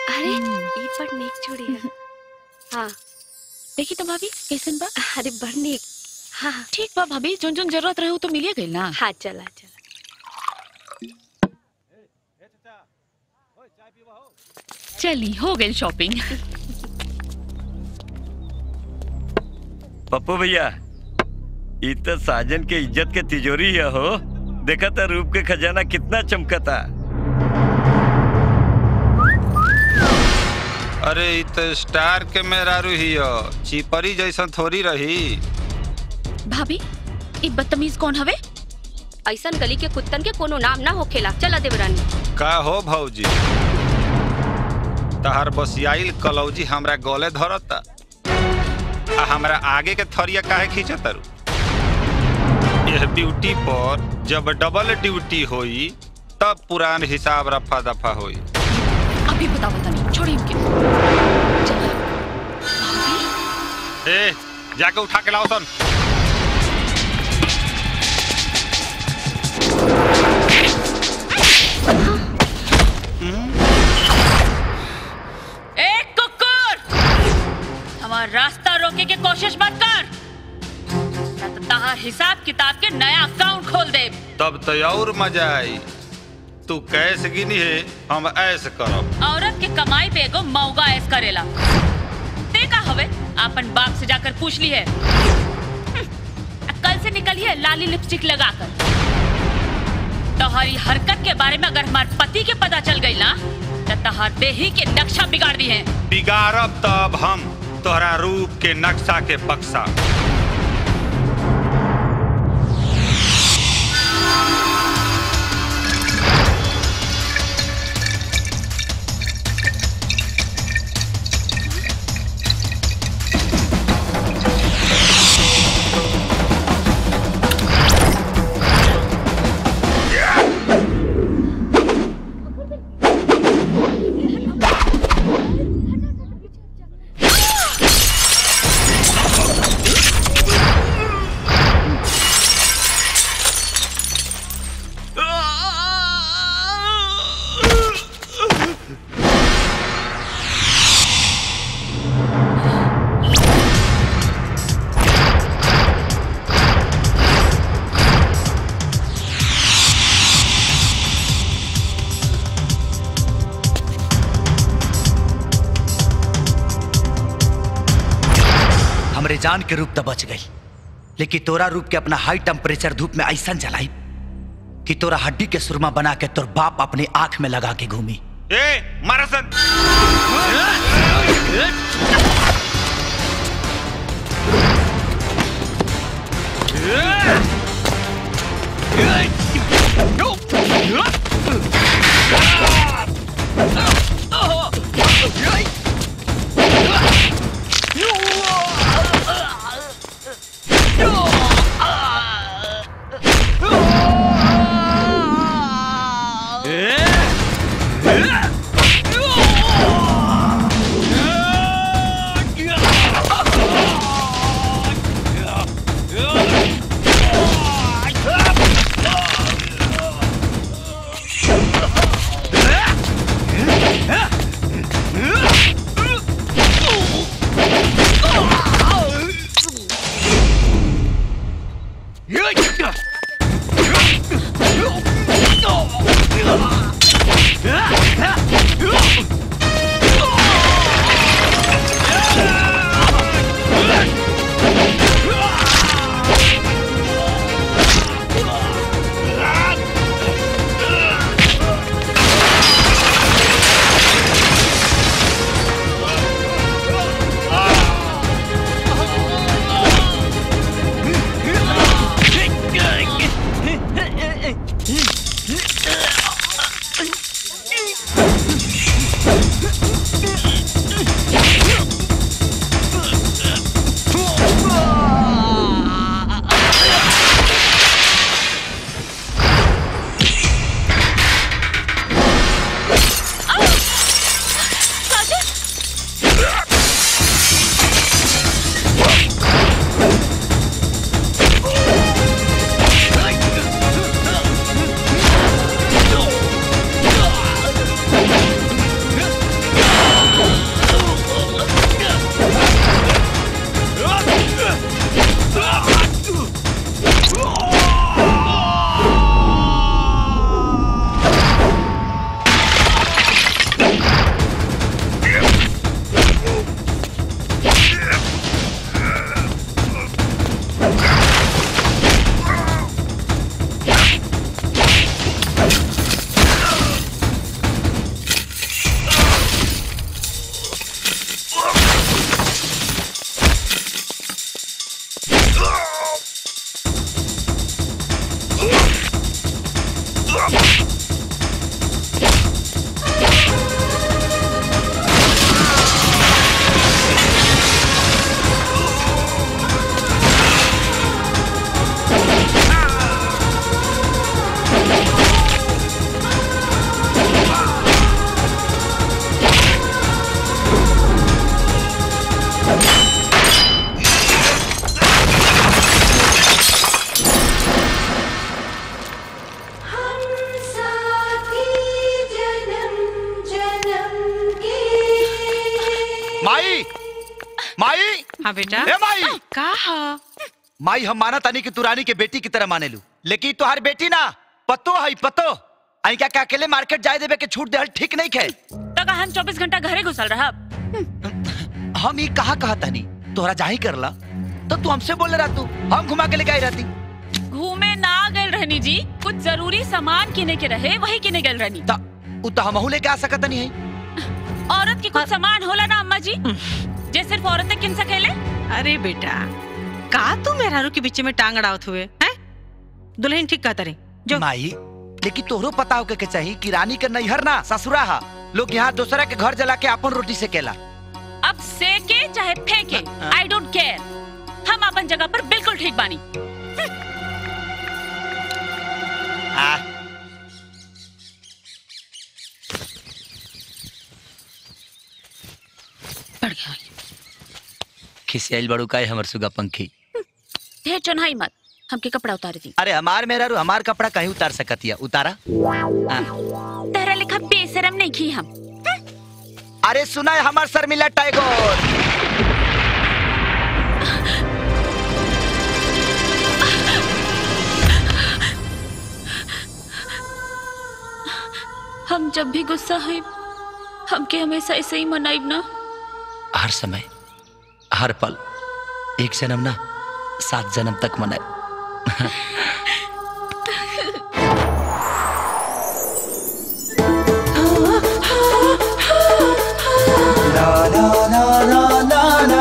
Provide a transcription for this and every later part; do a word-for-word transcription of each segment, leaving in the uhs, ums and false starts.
अरे ई पर नेक छोड़ी है। हाँ देखी तो भाभी कैसन बा? अरे बड़ नेक। हाँ ठीक बा भाभी, जोन जोन जरूरत रहे तो मिलिए गई ना। हाँ चला चला। चली हो गई शॉपिंग। पप्पू भैया ई तो साजन के इज्जत के तिजोरी है हो। देखा था रूप के खजाना कितना चमकता। अरे इ तो स्टार के मेहरारू ही हो, चिपरी जैसा थोड़ी रही। भाभी ई बदतमीज कौन हवे? ऐसन गली के कुत्तन के कोनो नाम ना होखेला। चला देवरानी। का हो भौजी, तहार बसियाइल कलौजी हमरा गले धरता आ हमरा आगे के थरिया काहे खींचतारू? यह ड्यूटी पर जब डबल ड्यूटी होई तब पुरान हिसाब रफा दफा होई। अभी बताओ तनी, छोड़ी इनके। ए जाके उठा के लाओ सन। ए कुकुर, हमारा रास्ता रोके के कोशिश मत कर, तो तहार हिसाब किताब के नया अकाउंट खोल दे। तब तो और मजा आई। तू कैसे गिनी है, हम ऐसे करब। औरत के कमाई पे एगो मौगा ऐस करेला। देखा हवे, अपन बाप से जाकर पूछ ली है। कल से निकली है लाली लिपस्टिक लगाकर। तोहरी हरकत के बारे में अगर हमारे पति के पता चल गई ना, तो तहार देही के नक्शा बिगाड़ दी है। बिगाड़ब तब हम तोहरा रूप के नक्शा के बक्सा। जान के रूप तो बच गई, लेकिन तोरा रूप के अपना हाई टेम्परेचर धूप में ऐसा जलाई कि तोरा हड्डी के सुरमा बना के तोर बाप अपनी आंख में लगा के घूमी। ए मारसन। Yeah! माई माई हाँ बेटा ए माई कहा माई हम माना तानी कि तू रानी के बेटी की तरह माने लू, लेकिन तुहार बेटी ना पतो है पतो आई क्या क्या अकेले मार्केट जाए देवे के छूट दे ठीक नहीं खे तो का हम चौबीस घंटा घरे घुसल रहा। हम ये कहा कहा तानी तोहरा जाही करला तो तू हमसे बोल रहा तू हम घुमा के लेके आई रहती। घूमे ना गए रहनी जी, कुछ जरूरी सामान किने के रहे वही किने गए रहनी। ता उ तो हमहू लेके आ सकत नहीं है। औरत की कुछ सामान होला ना अम्मा जी जे सिर्फ औरतें किन सकेले। अरे बेटा का तू मेहरारू के बीच में टांग अड़ावत हुए हैं? दुल्हन ठीक कहता रही जो माई लेकिन तोहरो पता होके के चाहिए कि रानी के नैहर ना ससुरा हा, लोग यहाँ दूसरा के घर जला के अपन रोटी से केला। अब सेके चाहे फेंके आई डोंट केयर, हम अपन जगह पर बिल्कुल ठीक बानी। बढ़ गया खिसियाल बड़ू का है हमर सुगा पंखी। ढेर चुनाई मत, हमके कपड़ा उतार दी। अरे हमार मेहरारू हमार कपड़ा कहीं उतार सकतिया, उतारा। तेरा लिखा बेशरम नहीं की हम। अरे सुना है हमार शर्मिला टैगोर। हम जब भी गुस्सा है हमके हमेशा ऐसे ही मनाइब ना। हर समय हर पल एक जन्म ना सात जन्म तक मनाए। ला ला ला ला ला ला।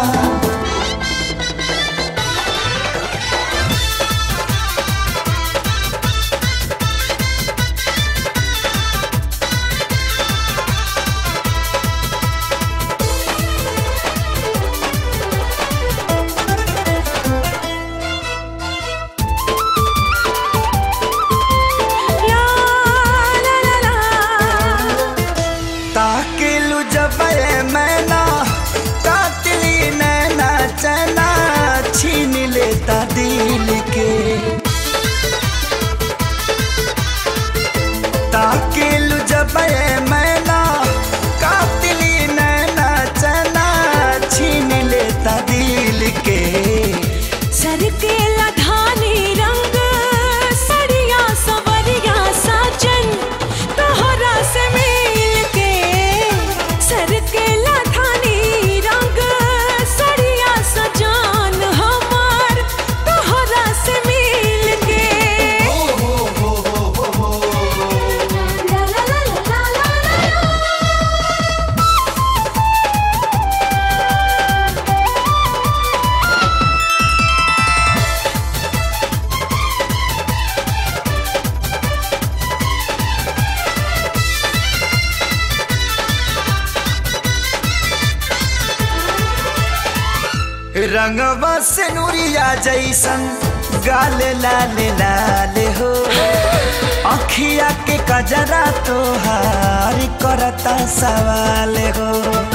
रंगवा से नूरिया जैसन गाल लाल लाल हो, अखिया के कजरा तोहार करता सवाल हो।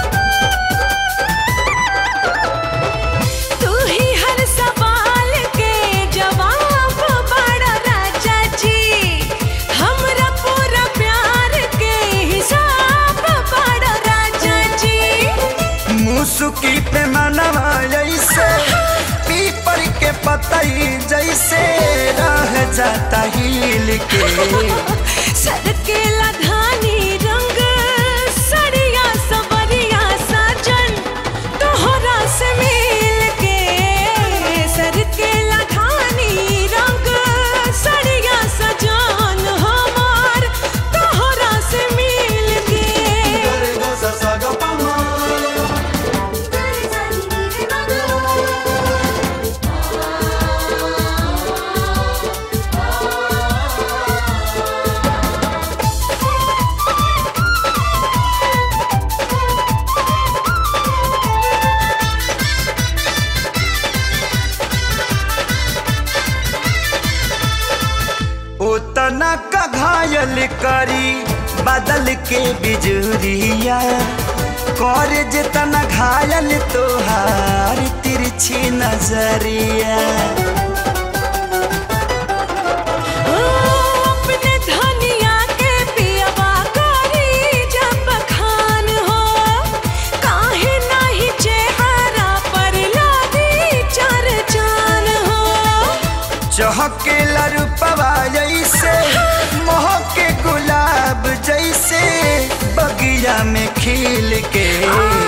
तू ही हर सवाल के जवाब बड़ा राजा जी, हमरा पूरा प्यार के हिसाब बड़ा राजा जी। मुसुकी पे मनवा जैसे पीपर के पतई जैसे रह जाता हिल के। सरकेला धानी रंग सड़िया सबरिया साजन तोहरा से मिल के। सरकेला धानी रंग सड़िया सजन हमार तोहरा से मिल के। उतना का घायल करी बदल के बिजुरिया, कर जितना घायल तोहार तिरछी नजरिया। अपने धनिया के पियवा करी जब खान हो, काहे खिल के